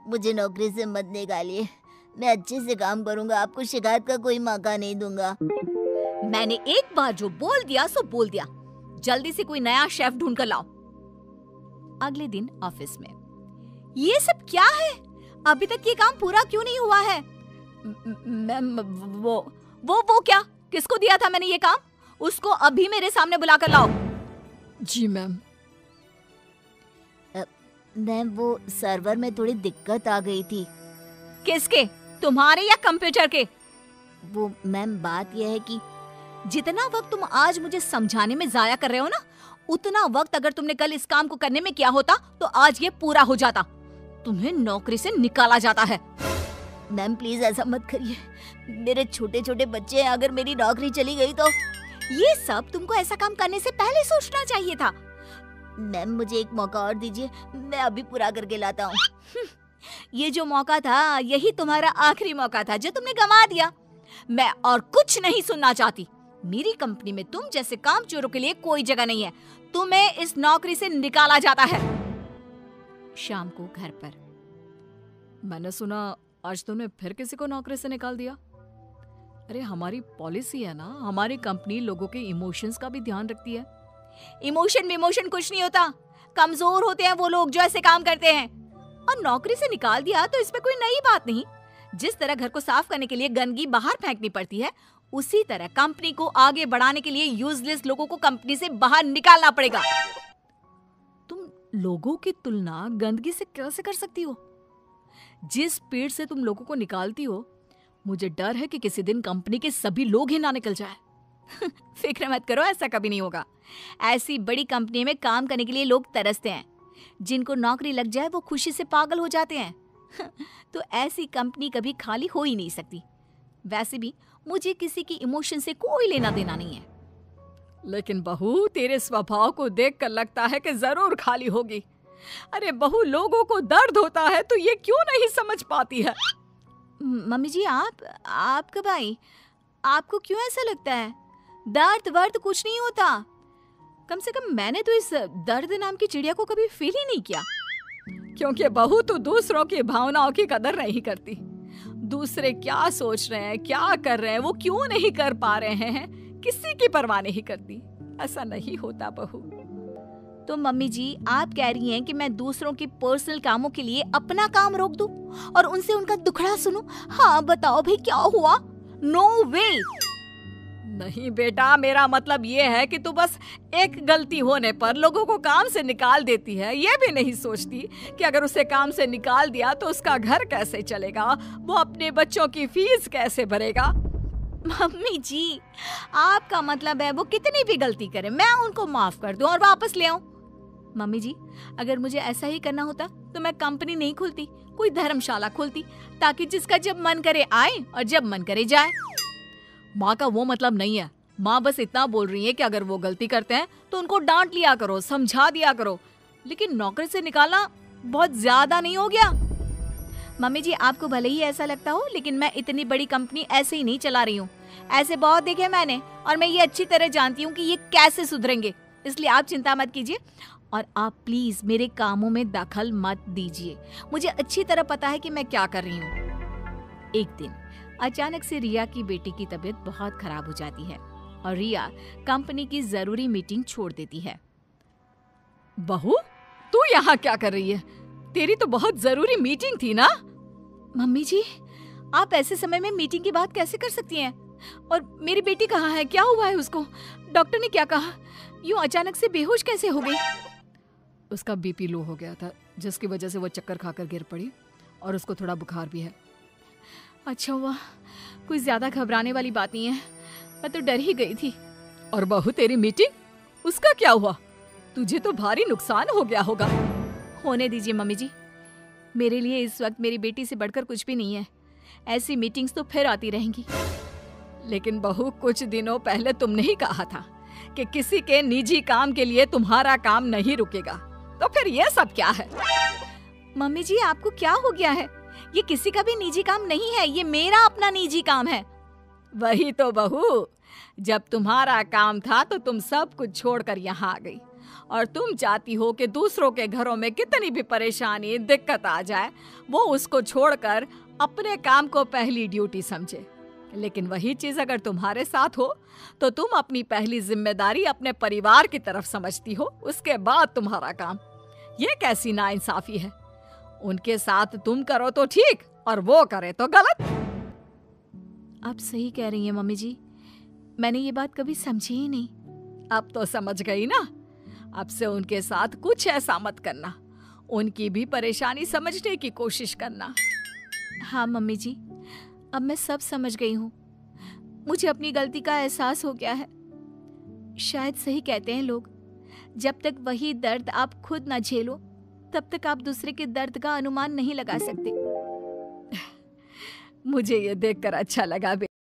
मुझे नौकरी से मत निकालिए, मैं अच्छे से काम करूंगा, आपको शिकायत का कोई मौका नहीं दूंगा। मैंने एक बार जो बोल दिया सो बोल दिया। जल्दी से कोई नया शेफ ढूंढ कर लाओ। अगले दिन ऑफिस में, ये सब क्या है? अभी तक ये काम पूरा क्यों नहीं हुआ है? मैम वो क्या? किसको दिया था मैंने ये काम? उसको अभी मेरे सामने बुलाकर लाओ। जी मैम। मैम वो सर्वर में थोड़ी दिक्कत आ गई थी। किसके? तुम्हारे या कंप्यूटर के? वो मैम बात यह है कि जितना वक्त तुम आज मुझे समझाने में जाया कर रहे हो ना, उतना वक्त अगर तुमने कल इस काम को करने में किया होता तो आज ये पूरा हो जाता। तुम्हें नौकरी से निकाला जाता है। मैम प्लीज ऐसा मत करिए, मेरे छोटे छोटे बच्चे हैं, अगर मेरी नौकरी चली गई तो। ये सब तुमको ऐसा काम करने से पहले सोचना चाहिए था। मैम मुझे एक मौका और दीजिए, मैं अभी पूरा करके लाता हूँ। ये जो मौका था यही तुम्हारा आखिरी मौका था जो तुमने गंवा दिया। मैं और कुछ नहीं सुनना चाहती। मेरी कंपनी में तुम जैसे कामचोरों के लिए कोई जगह नहीं है। तुम्हें इस नौकरी से निकाला जाता है। शाम को घर पर, मैंने सुना आज तुमने फिर किसी को नौकरी से निकाल दिया। अरे हमारी पॉलिसी है ना, हमारी कंपनी लोगों के इमोशंस का भी ध्यान रखती है। इमोशन कुछ नहीं होता। कमजोर होते हैं वो लोग जो ऐसे काम करते हैं। और नौकरी से निकाल दिया तो इसमें कोई नई बात नहीं। जिस तरह घर को साफ करने के लिए गंदगी बाहर फेंकनी पड़ती है, उसी तरह कंपनी को आगे बढ़ाने के लिए यूजलेस लोगों को कंपनी से बाहर निकालना पड़ेगा। तुम लोगों की तुलना गंदगी से कैसे कर सकती हो? जिस स्पीड से तुम लोगों को निकालती हो, मुझे डर है कि किसी दिन कंपनी के सभी लोग ही ना निकल जाए। फिक्र मत करो, ऐसा कभी नहीं होगा। ऐसी बड़ी कंपनी में काम करने के लिए लोग तरसते हैं। जिनको नौकरी लग जाए वो खुशी से पागल हो जाते हैं। तो ऐसी कंपनी कभी खाली हो ही नहीं सकती। वैसे भी मुझे किसी की इमोशन से कोई लेना देना नहीं है। लेकिन बहू, तेरे स्वभाव को देखकर लगता है कि जरूर खाली होगी। अरे बहू, लोगों को दर्द होता है तो ये क्यों नहीं समझ पाती है? मम्मी जी, आप कब आई? आपको क्यों ऐसा लगता है? दर्द वर्द कुछ नहीं होता। कम से कम मैंने तो इस दर्द नाम की चिड़िया को कभी फील ही नहीं किया। क्योंकि बहू तू दूसरों की भावनाओं की कदर नहीं करती। दूसरे क्या सोच रहे हैं, क्या कर रहे हैं, वो क्यों नहीं कर पा रहे हैं, किसी की परवाह नहीं करती। ऐसा नहीं होता बहू। तो मम्मी जी, आप कह रही हैं कि मैं दूसरों के पर्सनल कामों के लिए अपना काम रोक दूं और उनसे उनका दुखड़ा सुनूं? हाँ बताओ भाई, क्या हुआ? No way. नहीं बेटा, मेरा मतलब ये है कि तू बस एक गलती होने पर लोगों को काम से निकाल देती है। ये भी नहीं सोचती कि अगर उसे काम से निकाल दिया तो उसका घर कैसे चलेगा, वो अपने बच्चों की फीस कैसे भरेगा। मम्मी जी, आपका मतलब है वो कितनी भी गलती करे मैं उनको माफ कर दूं और वापस ले आऊं? मम्मी जी, अगर मुझे ऐसा ही करना होता तो मैं कंपनी नहीं खोलती, कोई धर्मशाला खोलती, ताकि जिसका जब मन करे आए और जब मन करे जाए। माँ का वो मतलब नहीं है। माँ बस इतना बोल रही है कि अगर वो गलती करते हैं तो उनको डांट लिया करो, समझा दिया करो। लेकिन नौकरी से निकालना बहुत ज्यादा नहीं हो गया? मम्मी जी, आपको भले ही ऐसा लगता हो, लेकिन मैं इतनी बड़ी कंपनी ऐसे ही नहीं चला रही हूँ। ऐसे बहुत देखे मैंने और मैं ये अच्छी तरह जानती हूँ कि ये कैसे सुधरेंगे। इसलिए आप चिंता मत कीजिए और आप प्लीज मेरे कामों में दखल मत दीजिए। मुझे अच्छी तरह पता है कि मैं क्या कर रही हूँ। एक दिन अचानक से रिया की बेटी की तबीयत बहुत खराब हो जाती है और रिया कंपनी की जरूरी मीटिंग छोड़ देती है। बहू, तू यहाँ क्या कर रही है? तेरी तो बहुत जरूरी मीटिंग थी ना? मम्मी जी, आप ऐसे समय में मीटिंग की बात कैसे कर सकती हैं? और मेरी बेटी कहाँ है? क्या हुआ है उसको? डॉक्टर ने क्या कहा? यूं अचानक से बेहोश कैसे हो गई? उसका बीपी लो हो गया था, जिसकी वजह से वो चक्कर खाकर गिर पड़ी और उसको थोड़ा बुखार भी है। अच्छा हुआ, कोई ज्यादा घबराने वाली बात नहीं है। मैं तो डर ही गई थी। और बहू, तेरी मीटिंग, उसका क्या हुआ? तुझे तो भारी नुकसान हो गया होगा। होने दीजिए मम्मी जी, मेरे लिए इस वक्त मेरी बेटी से बढ़कर कुछ भी नहीं है। ऐसी मीटिंग्स तो फिर आती रहेंगी। लेकिन बहू, कुछ दिनों पहले तुमने ही कहा था कि किसी के निजी काम के लिए तुम्हारा काम नहीं रुकेगा, तो फिर ये सब क्या है? मम्मी जी, आपको क्या हो गया है? ये किसी का भी निजी काम नहीं है, ये मेरा अपना निजी काम है। वही तो बहू, जब तुम्हारा काम था तो तुम सब कुछ छोड़कर यहाँ आ गई और तुम चाहती हो कि दूसरों के घरों में कितनी भी परेशानी दिक्कत आ जाए वो उसको छोड़कर अपने काम को पहली ड्यूटी समझे। लेकिन वही चीज अगर तुम्हारे साथ हो तो तुम अपनी पहली जिम्मेदारी अपने परिवार की तरफ समझती हो, उसके बाद तुम्हारा काम। ये कैसी नाइंसाफी है? उनके साथ तुम करो तो ठीक और वो करे तो गलत। आप सही कह रही हैं मम्मी जी, मैंने ये बात कभी समझी ही नहीं। अब तो समझ गई ना? अब से उनके साथ कुछ ऐसा मत करना, उनकी भी परेशानी समझने की कोशिश करना। हाँ मम्मी जी, अब मैं सब समझ गई हूँ। मुझे अपनी गलती का एहसास हो गया है। शायद सही कहते हैं लोग, जब तक वही दर्द आप खुद ना झेलो तब तक आप दूसरे के दर्द का अनुमान नहीं लगा सकते। मुझे ये देखकर अच्छा लगा।